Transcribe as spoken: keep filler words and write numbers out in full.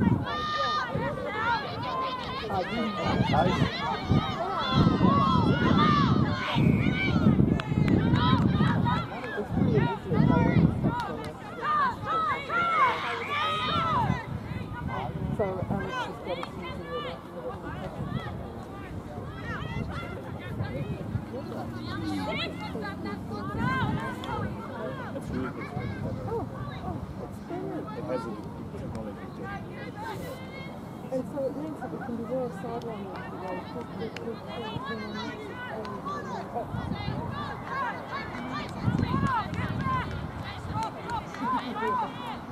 And so it means that we can be very sideline with the